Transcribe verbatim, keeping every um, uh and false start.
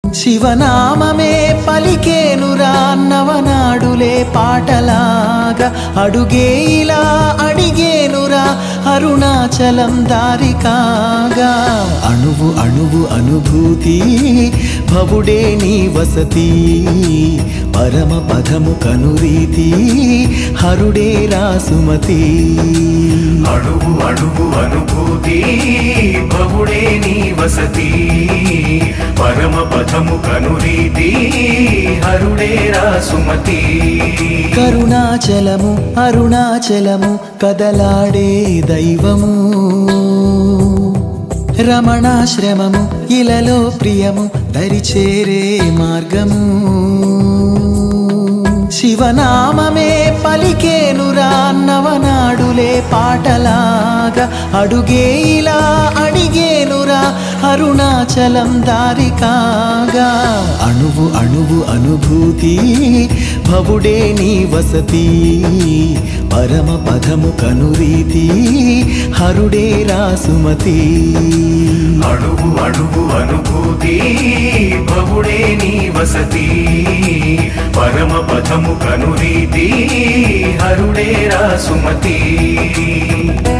శివనామమే పలికేనురా నవనాడులే పాటలాగా అడుగే ఇలా అడిగేనురా అరుణాచలం దారి కాగా అణువు అణువు అనుభూతి భవుడే నీ వసతి పరమ పదము కనురీతి హరుడే రాసుమతి అణువు అణువు అనుభూతి భవుడే నీ వసతి పరమ పదము కనురీతి హరుడే రాసుమతి కరుణాచలము అరుణాచలము కదలాడే దైవము రమణాశ్రమము ఇలలో ప్రియము దరిచేరే మార్గము శివనామమే పలికేనురా నవనాడులే పాటలాగా అడుగే ఇలా అడిగేనురా అరుణాచలం దారి కాగా అణువు అణువు అనుభూతి భవుడే నీ వసతి పరమ పదము కనురీతి హరుడే రాసుమతి అణువు అణువు అనుభూతి భవుడే నీ వసతి పరమ పదము కనురీతి హరుడే రాసుమతి